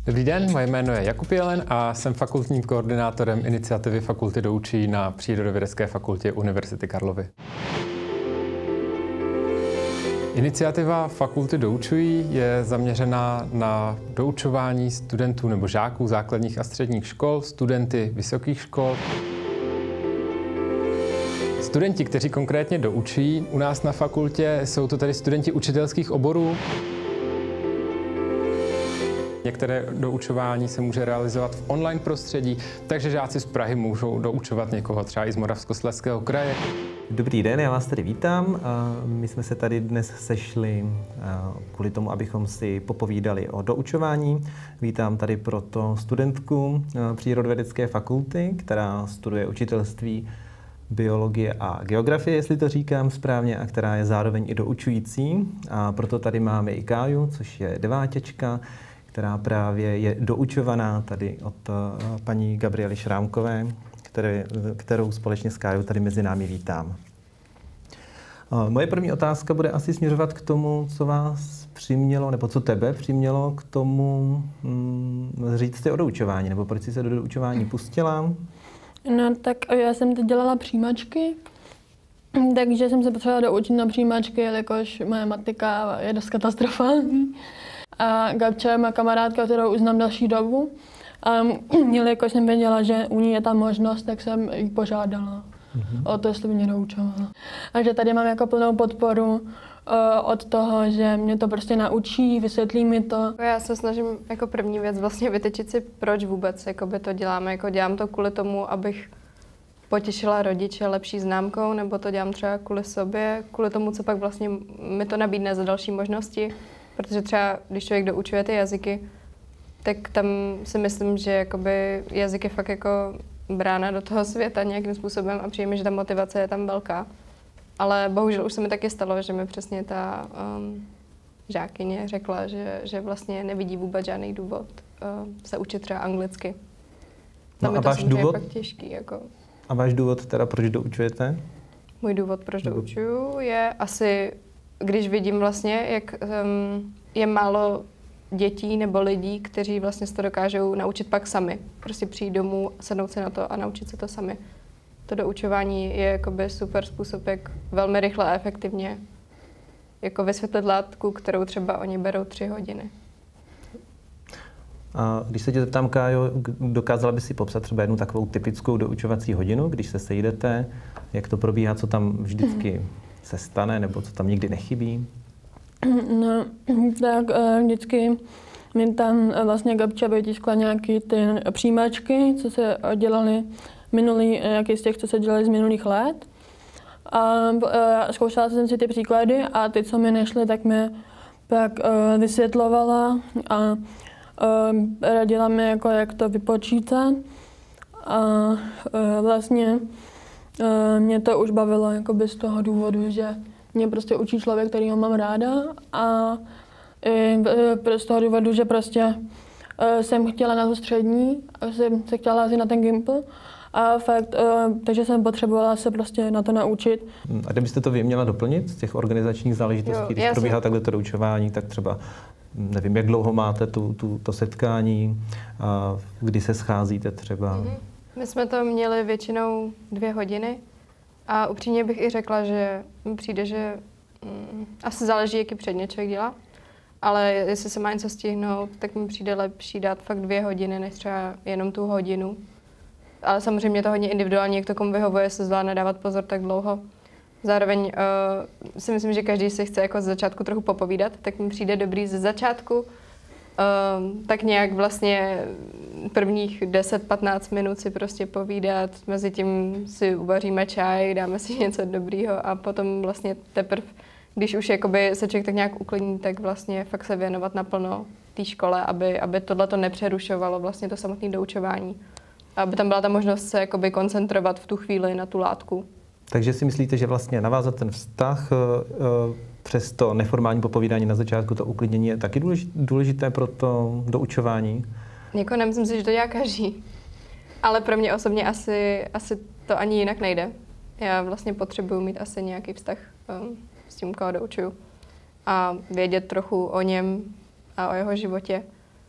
Dobrý den, moje jméno je Jakub Jelen a jsem fakultním koordinátorem iniciativy Fakulty doučují na Přírodovědecké fakultě Univerzity Karlovy. Iniciativa Fakulty doučují je zaměřená na doučování studentů nebo žáků základních a středních škol, studenty vysokých škol. Studenti, kteří konkrétně doučují u nás na fakultě, jsou to tedy studenti učitelských oborů. Některé doučování se může realizovat v online prostředí, takže žáci z Prahy můžou doučovat někoho třeba i z Moravskoslezského kraje. Dobrý den, já vás tady vítám. My jsme se tady dnes sešli kvůli tomu, abychom si popovídali o doučování. Vítám tady proto studentku Přírodovědecké fakulty, která studuje učitelství biologie a geografie, jestli to říkám správně, a která je zároveň i doučující. A proto tady máme i Káju, což je deváťačka, která právě je doučovaná tady od paní Gabriely Šrámkové, kterou společně s Kájou tady mezi námi vítám. Moje první otázka bude asi směřovat k tomu, co vás přimělo, nebo co tebe přimělo k tomu říct si o doučování, nebo proč jsi se do doučování pustila? No tak já jsem teď dělala přijímačky, takže jsem se potřebovala doučit na přijímačky, jelikož moje matika je dost katastrofální. A Gabča je má kamarádka, kterou už znám další dobu. A jelikož jsem věděla, že u ní je ta možnost, tak jsem ji požádala o to, jestli by mě doučovala. Takže tady mám jako plnou podporu od toho, že mě to prostě naučí, vysvětlí mi to. Já se snažím jako první věc vlastně vytyčit si, proč vůbec jakoby to děláme. Jako dělám to kvůli tomu, abych potěšila rodiče lepší známkou, nebo to dělám třeba kvůli sobě, kvůli tomu, co pak vlastně mi to nabídne za další možnosti. Protože třeba, když člověk doučuje ty jazyky, tak tam si myslím, že jakoby jazyk je fakt jako brána do toho světa nějakým způsobem a přijde mi, že ta motivace je tam velká. Ale bohužel už se mi taky stalo, že mi přesně ta žákyně řekla, že vlastně nevidí vůbec žádný důvod se učit třeba anglicky. Tam no je to samozřejmě fakt těžký. Jako. A váš důvod teda, proč doučujete? Můj důvod, proč doučuju, je asi, když vidím vlastně, jak je málo dětí nebo lidí, kteří vlastně se to dokážou naučit pak sami. Prostě přijít domů, sednout si na to a naučit se to sami. To doučování je jakoby super způsob, jak velmi rychle a efektivně jako vysvětlit látku, kterou třeba oni berou 3 hodiny. A když se tě zeptám, Kájo, dokázala by si popsat třeba jednu takovou typickou doučovací hodinu, když se sejdete, jak to probíhá, co tam vždycky se stane, nebo co tam nikdy nechybí? No, tak vždycky mi tam vlastně Gabča vytiskla nějaký ty přijímačky, co se dělali minulý, nějaký z těch, co se dělali z minulých let. A zkoušela jsem si ty příklady a ty, co mi nešly, tak mě pak vysvětlovala a radila mi, jako, jak to vypočítat. A vlastně mě to už bavilo jakoby z toho důvodu, že mě prostě učí člověk, který ho mám ráda a z toho důvodu, že prostě jsem chtěla na to střední, jsem se chtěla házet na ten Gimpl a fakt, takže jsem potřebovala se prostě na to naučit. A kdybyste to vy měla doplnit z těch organizačních záležitostí, když probíhá takhle to doučování, tak třeba nevím, jak dlouho máte to setkání, a kdy se scházíte třeba? My jsme to měli většinou 2 hodiny. A upřímně bych i řekla, že mi přijde, že asi záleží, jaký předmět člověk dělá, ale jestli se má něco stihnout, tak mi přijde lepší dát fakt 2 hodiny, než třeba jenom tu hodinu. Ale samozřejmě to hodně individuální, jak to komu vyhovuje, se zvládne dávat pozor tak dlouho. Zároveň si myslím, že každý si chce jako z začátku trochu popovídat, tak mi přijde dobrý ze začátku. Tak nějak vlastně prvních 10-15 minut si prostě povídat, mezi tím si uvaříme čaj, dáme si něco dobrýho a potom vlastně teprve, když už jakoby se člověk tak nějak uklidní, tak vlastně fakt se věnovat naplno té škole, aby tohleto nepřerušovalo vlastně to samotné doučování. Aby tam byla ta možnost se jakoby koncentrovat v tu chvíli na tu látku. Takže si myslíte, že vlastně navázat ten vztah přes to neformální popovídání na začátku, to uklidnění je taky důležité pro to doučování? Jako nemyslím si, že to dělá každý. Ale pro mě osobně asi to ani jinak nejde. Já vlastně potřebuji mít asi nějaký vztah s tím, koho doučuju. A vědět trochu o něm a o jeho životě.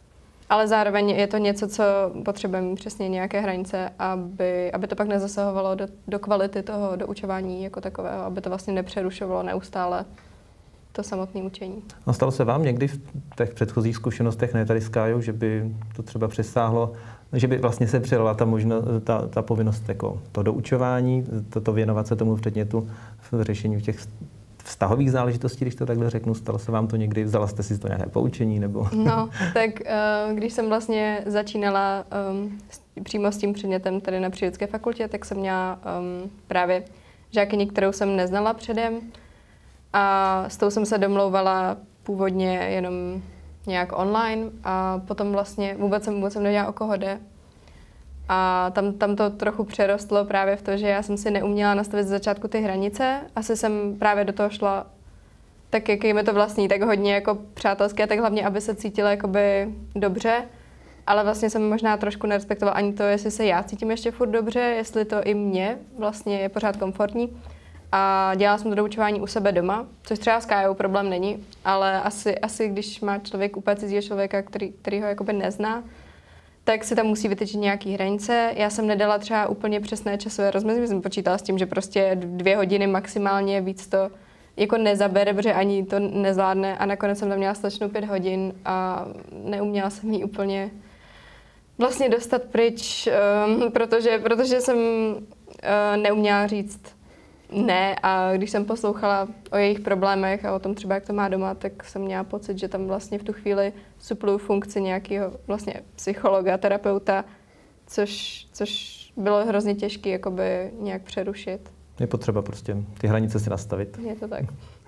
ale zároveň je to něco, co potřebujeme přesně nějaké hranice, aby to pak nezasahovalo do kvality toho doučování jako takového, aby to vlastně nepřerušovalo neustále to samotné učení. A stalo se vám někdy v těch předchozích zkušenostech, ne tady s Kájou, že by to třeba přesáhlo, že by vlastně se přijala ta povinnost jako to doučování, to věnovat se tomu předmětu v řešení těch vztahových záležitostí, když to takhle řeknu, stalo se vám to někdy, vzala jste si to nějaké poučení nebo? No, tak když jsem vlastně začínala přímo s tím předmětem tady na Přírodovědecké fakultě, tak jsem měla právě žákyni, kterou jsem neznala předem a s tou jsem se domlouvala původně jenom nějak online a potom vlastně vůbec jsem nevěděla, o koho jde. A tam to trochu přerostlo právě v to, že já jsem si neuměla nastavit z začátku ty hranice. Asi jsem právě do toho šla tak, jak je mi to vlastní, tak hodně jako přátelské, tak hlavně, aby se cítila jakoby dobře. Ale vlastně jsem možná trošku nerespektovala ani to, jestli se já cítím ještě furt dobře, jestli to i mě vlastně je pořád komfortní. A dělala jsem to doučování u sebe doma, což třeba s Kájou problém není, ale asi když má člověk úplně cizího člověka, který ho jakoby nezná, tak si tam musí vytyčit nějaký hranice. Já jsem nedala třeba úplně přesné časové rozmezí, jsem počítala s tím, že prostě 2 hodiny maximálně, víc to jako nezabere, protože ani to nezvládne a nakonec jsem tam měla slečnou 5 hodin a neuměla jsem ji úplně vlastně dostat pryč, protože jsem neuměla říct ne a když jsem poslouchala o jejich problémech a o tom třeba, jak to má doma, tak jsem měla pocit, že tam vlastně v tu chvíli supluju funkci nějakého vlastně psychologa, terapeuta, což bylo hrozně těžké jakoby nějak přerušit. Je potřeba prostě ty hranice si nastavit. Je to tak.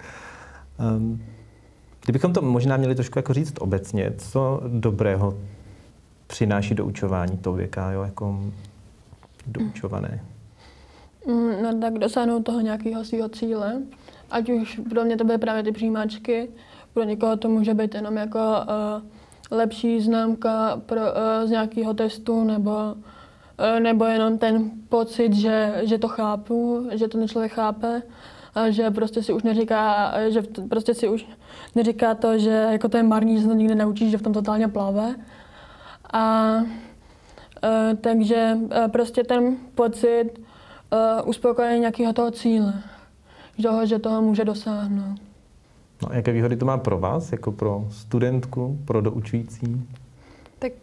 Kdybychom to možná měli trošku jako říct obecně, co dobrého přináší doučování tobě, Kájo, jako doučované? No tak dosáhnout toho nějakého svého cíle. Ať už pro mě to byly právě ty přijímačky, pro někoho to může být jenom jako lepší známka z nějakého testu, nebo jenom ten pocit, že to chápu, že to ten člověk chápe, a že prostě si už neříká, to, že jako to je marný, že se to nikdy neučíš, že v tom totálně plave. Takže prostě ten pocit uspokojení nějakého toho cíle, že toho může dosáhnout. No a jaké výhody to má pro vás, jako pro studentku, pro doučující? Tak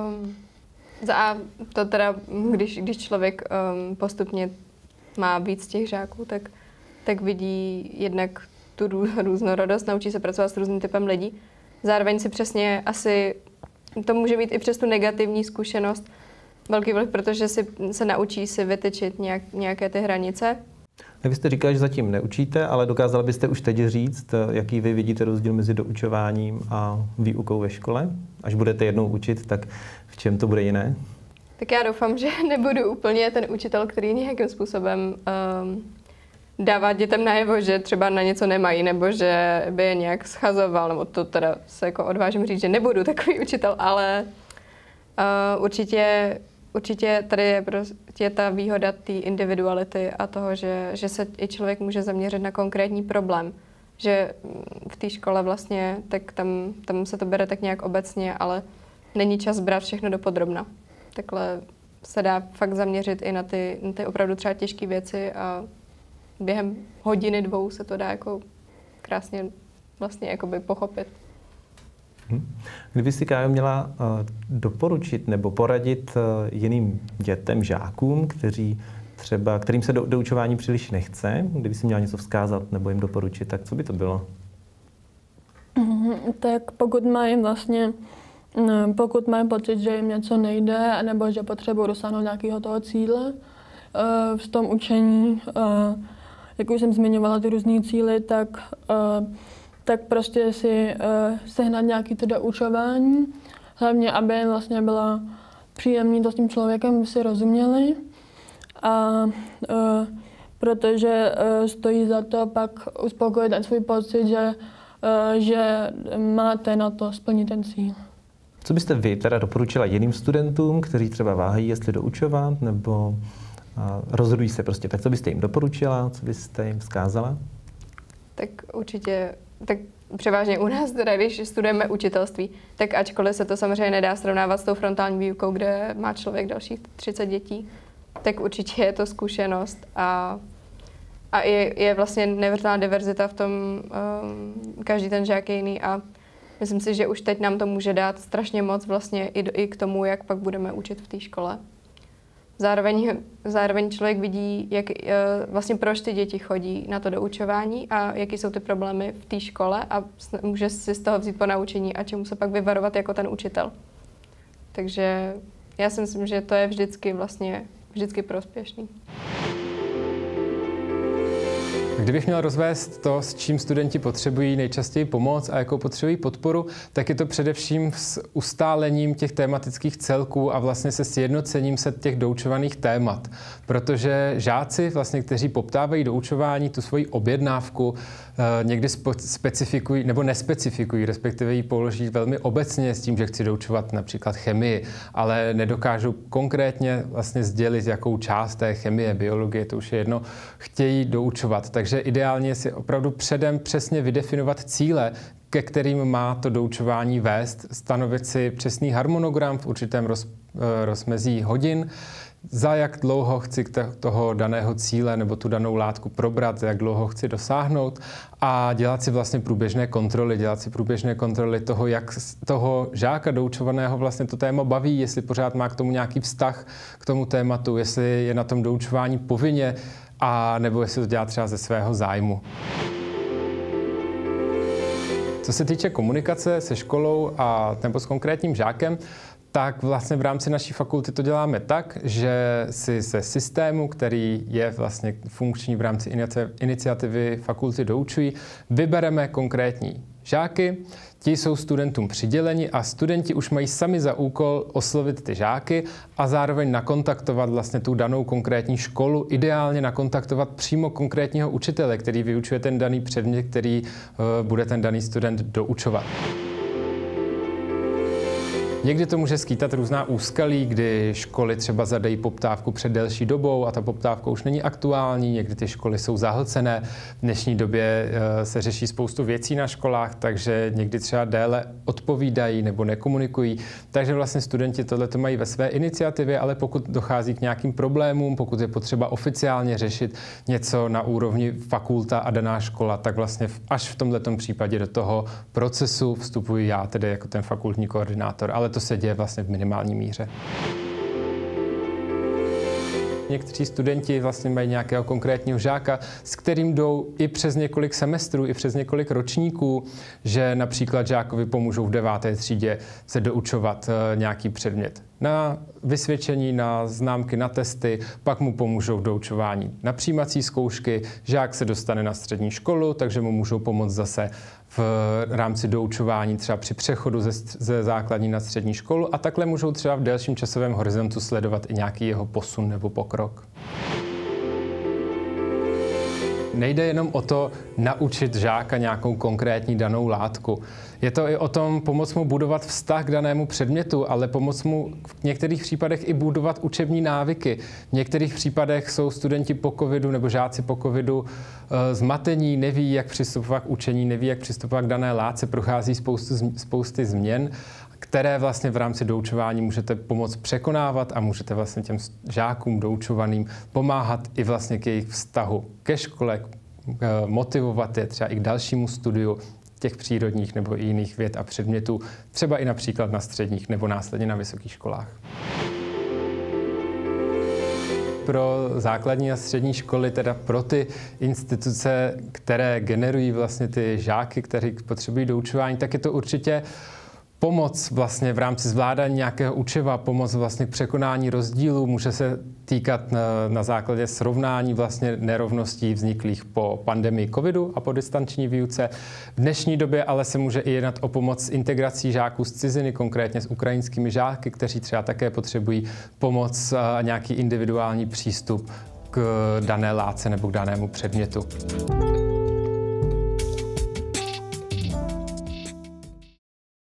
to teda, když člověk postupně má víc těch žáků, tak vidí jednak tu různorodost, naučí se pracovat s různým typem lidí. Zároveň si přesně asi, to může mít i přes tu negativní zkušenost velký vliv, protože se naučí si vytyčit nějaké ty hranice. Vy jste říkala, že zatím neučíte, ale dokázala byste už teď říct, jaký vy vidíte rozdíl mezi doučováním a výukou ve škole? Až budete jednou učit, tak v čem to bude jiné? Tak já doufám, že nebudu úplně ten učitel, který nějakým způsobem dává dětem najevo, že třeba na něco nemají, nebo že by je nějak schazoval, nebo to teda se jako odvážím říct, že nebudu takový učitel, ale určitě tady je prostě ta výhoda té individuality a toho, že se i člověk může zaměřit na konkrétní problém. Že v té škole vlastně, tak tam se to bere tak nějak obecně, ale není čas brát všechno dopodrobna. Takhle se dá fakt zaměřit i na ty opravdu třeba těžké věci a během hodiny, 2 se to dá jako krásně vlastně jakoby pochopit. Kdyby si, Kájo, měla doporučit nebo poradit jiným dětem, žákům, kterým se doučování příliš nechce, kdyby si měla něco vzkázat nebo jim doporučit, tak co by to bylo? Tak pokud mají pocit, že jim něco nejde, nebo že potřebují dosáhnout nějakého toho cíle v tom učení, jak už jsem zmiňovala ty různý cíly, tak prostě si sehnat nějaký to doučování, hlavně aby vlastně bylo příjemný to s tím člověkem, si rozuměli, protože stojí za to pak uspokojit ten svůj pocit, že máte na to splnit ten cíl. Co byste vy teda doporučila jiným studentům, kteří třeba váhají, jestli doučovat, nebo rozhodují se prostě, tak co byste jim doporučila, co byste jim vzkázala? Tak určitě tak převážně u nás, teda, když studujeme učitelství, tak ačkoliv se to samozřejmě nedá srovnávat s tou frontální výukou, kde má člověk dalších 30 dětí, tak určitě je to zkušenost a je vlastně neuvěřitelná diverzita v tom, každý ten žák je jiný a myslím si, že už teď nám to může dát strašně moc vlastně i k tomu, jak pak budeme učit v té škole. Zároveň člověk vidí, jak, vlastně proč ty děti chodí na to doučování a jaký jsou ty problémy v té škole a může si z toho vzít ponaučení a čemu se pak vyvarovat jako ten učitel. Takže já si myslím, že to je vždycky prospěšný. Kdybych měl rozvést to, s čím studenti potřebují nejčastěji pomoc a jakou potřebují podporu, tak je to především s ustálením těch tematických celků a vlastně se sjednocením se těch doučovaných témat. Protože žáci, vlastně, kteří poptávají doučování, tu svoji objednávku někdy specifikují nebo nespecifikují, respektive ji položí velmi obecně s tím, že chci doučovat například chemii, ale nedokážou konkrétně vlastně sdělit, jakou část té chemie, biologie, to už je jedno, chtějí doučovat. Takže ideálně si opravdu předem přesně vydefinovat cíle, ke kterým má to doučování vést, stanovit si přesný harmonogram v určitém rozmezí hodin, za jak dlouho chci toho daného cíle nebo tu danou látku probrat, jak dlouho chci dosáhnout a dělat si vlastně průběžné kontroly toho, jak toho žáka doučovaného vlastně to téma baví, jestli pořád má k tomu nějaký vztah k tomu tématu, jestli je na tom doučování povinně a nebo jestli to dělá třeba ze svého zájmu. Co se týče komunikace se školou a nebo s konkrétním žákem, tak vlastně v rámci naší fakulty to děláme tak, že si ze systému, který je vlastně funkční v rámci iniciativy Fakulty doučují, vybereme konkrétní žáky. Ti jsou studentům přiděleni a studenti už mají sami za úkol oslovit ty žáky a zároveň nakontaktovat vlastně tu danou konkrétní školu, ideálně nakontaktovat přímo konkrétního učitele, který vyučuje ten daný předmět, který bude ten daný student doučovat. Někdy to může skýtat různá úskalí, kdy školy třeba zadají poptávku před delší dobou a ta poptávka už není aktuální, někdy ty školy jsou zahlcené. V dnešní době se řeší spoustu věcí na školách, takže někdy třeba déle odpovídají nebo nekomunikují. Takže vlastně studenti tohleto mají ve své iniciativě, ale pokud dochází k nějakým problémům, pokud je potřeba oficiálně řešit něco na úrovni fakulta a daná škola, tak vlastně až v tomhletom případě do toho procesu vstupuji já, tedy jako ten fakultní koordinátor, ale to se děje vlastně v minimální míře. Někteří studenti vlastně mají nějakého konkrétního žáka, s kterým jdou i přes několik semestrů, i přes několik ročníků, že například žákovi pomůžou v 9. třídě se doučovat nějaký předmět na vysvědčení, na známky, na testy, pak mu pomůžou v doučování na přijímací zkoušky, žák se dostane na střední školu, takže mu můžou pomoct zase v rámci doučování třeba při přechodu ze základní na střední školu a takhle můžou třeba v delším časovém horizontu sledovat i nějaký jeho posun nebo pokrok. Nejde jenom o to naučit žáka nějakou konkrétní danou látku. Je to i o tom pomoct mu budovat vztah k danému předmětu, ale pomoct mu v některých případech i budovat učební návyky. V některých případech jsou studenti po covidu nebo žáci po covidu zmatení, neví, jak přistupovat k učení, neví, jak přistupovat k dané látce, prochází spousty změn, které vlastně v rámci doučování můžete pomoct překonávat a můžete vlastně těm žákům doučovaným pomáhat i vlastně k jejich vztahu ke škole, motivovat je třeba i k dalšímu studiu těch přírodních nebo i jiných věd a předmětů, třeba i například na středních nebo následně na vysokých školách. Pro základní a střední školy, teda pro ty instituce, které generují vlastně ty žáky, kteří potřebují doučování, tak je to určitě pomoc vlastně v rámci zvládání nějakého učiva, pomoc vlastně k překonání rozdílů, může se týkat na základě srovnání vlastně nerovností vzniklých po pandemii covidu a po distanční výuce. V dnešní době ale se může i jednat o pomoc s integrací žáků z ciziny, konkrétně s ukrajinskými žáky, kteří třeba také potřebují pomoc a nějaký individuální přístup k dané látce nebo k danému předmětu.